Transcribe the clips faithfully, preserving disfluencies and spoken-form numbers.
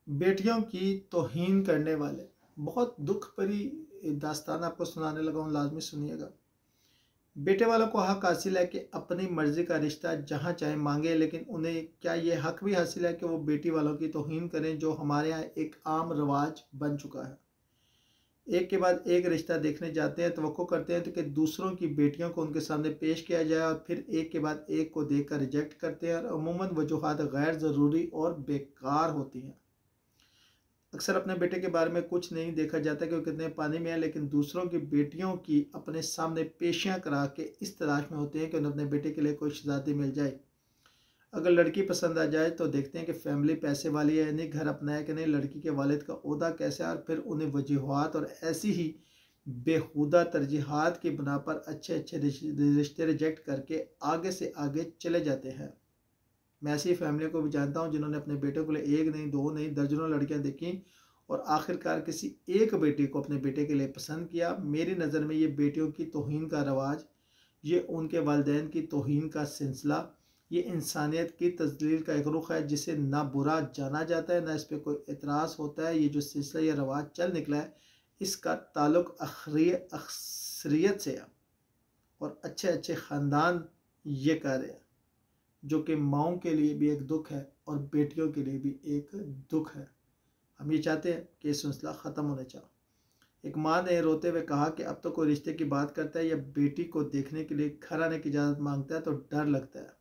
बेटियों की तौहीन करने वाले, बहुत दुख भरी दास्तान आपको सुनाने लगा हूँ, लाजमी सुनिएगा। बेटे वालों को हक हासिल है कि अपनी मर्जी का रिश्ता जहाँ चाहे मांगे, लेकिन उन्हें क्या ये हक भी हासिल है कि वो बेटी वालों की तौहीन करें, जो हमारे यहाँ एक आम रिवाज बन चुका है। एक के बाद एक रिश्ता देखने जाते हैं, तवक्को करते हैं तो कि दूसरों की बेटियों को उनके सामने पेश किया जाए, और फिर एक के बाद एक को देखकर रिजेक्ट करते हैं, और अमूमन वजूहात गैर ज़रूरी और बेकार होती हैं। अक्सर अपने बेटे के बारे में कुछ नहीं देखा जाता कि वो कितने पानी में है, लेकिन दूसरों की बेटियों की अपने सामने पेशियां करा के इस तलाश में होते हैं कि उन्हें अपने बेटे के लिए कोई शहजादी मिल जाए। अगर लड़की पसंद आ जाए तो देखते हैं कि फैमिली पैसे वाली है या नहीं, घर अपना है कि नहीं, लड़की के वालिद का ओहदा कैसा है, और फिर उन्हें वजूहात और ऐसी ही बेहुदा तरजीहात की बिना पर अच्छे अच्छे रिश्ते रिजेक्ट करके आगे से आगे चले जाते हैं। मैं ऐसी फैमिली को भी जानता हूँ जिन्होंने अपने बेटे के लिए एक नहीं, दो नहीं, दर्जनों लड़कियां देखी और आखिरकार किसी एक बेटी को अपने बेटे के लिए पसंद किया। मेरी नज़र में ये बेटियों की तौहीन का रवाज, ये उनके वालिदैन की तौहीन का सिलसिला, ये इंसानियत की तज़लील का एक रुख है जिसे ना बुरा जाना जाता है, ना इस पर कोई एतराज़ होता है। ये जो सिलसिला, ये रवाज चल निकला है, इसका ताल्लुक अक्सरियत से है, और अच्छे अच्छे ख़ानदान ये कर रहे हैं, जो कि माओं के लिए भी एक दुख है और बेटियों के लिए भी एक दुख है। हम ये चाहते हैं कि ये सिलसिला ख़त्म होने चाहिए। एक माँ ने रोते हुए कहा कि अब तो कोई रिश्ते की बात करता है या बेटी को देखने के लिए घर आने की इजाज़त मांगता है तो डर लगता है,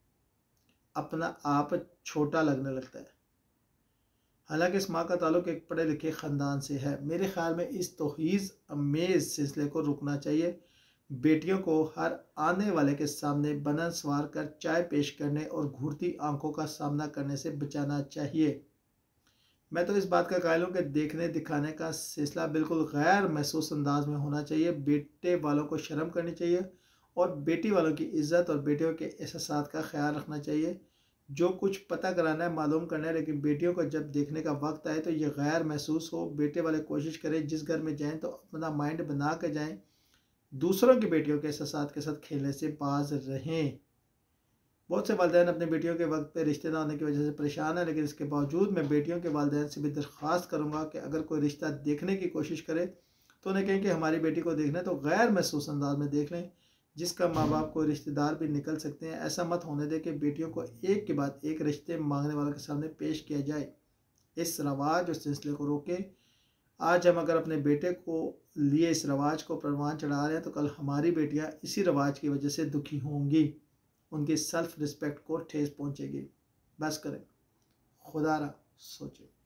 अपना आप छोटा लगने लगता है। हालांकि इस माँ का ताल्लुक एक पढ़े लिखे ख़ानदान से है। मेरे ख्याल में इस तौहीज़ अमेज़ सिलसिले को रुकना चाहिए। बेटियों को हर आने वाले के सामने बनन सवार कर चाय पेश करने और घूरती आंखों का सामना करने से बचाना चाहिए। मैं तो इस बात का कायल हूँ कि देखने दिखाने का सिलसिला बिल्कुल गैर महसूस अंदाज में होना चाहिए। बेटे वालों को शर्म करनी चाहिए और बेटी वालों की इज़्ज़त और बेटियों के एहसास का ख्याल रखना चाहिए। जो कुछ पता कराना है, मालूम करना है, लेकिन बेटियों को जब देखने का वक्त आए तो ये गैर महसूस हो। बेटे वाले कोशिश करें जिस घर में जाएँ तो अपना माइंड बना कर जाएँ, दूसरों की बेटियों के एहसास के साथ खेलने से बाज रहें। बहुत से वालिदैन अपनी बेटियों के वक्त पे रिश्ते ना होने की वजह से परेशान है, लेकिन इसके बावजूद मैं बेटियों के वालिदैन से भी दरख्वास्त करूँगा कि अगर कोई रिश्ता देखने की कोशिश करे तो उन्हें कहें कि हमारी बेटी को देखना है तो गैर महसूस अंदाज में देख लें, जिसका माँ बाप को रिश्तेदार भी निकल सकते हैं। ऐसा मत होने दे कि बेटियों को एक के बाद एक रिश्ते मांगने वालों के सामने पेश किया जाए। इस रवाज और सिलसिले को रोके। आज हम अगर अपने बेटे को लिए इस रवाज को परवान चढ़ा रहे हैं तो कल हमारी बेटियां इसी रवाज की वजह से दुखी होंगी, उनकी सेल्फ रिस्पेक्ट को ठेस पहुंचेगी। बस करें, खुदा रा सोचे।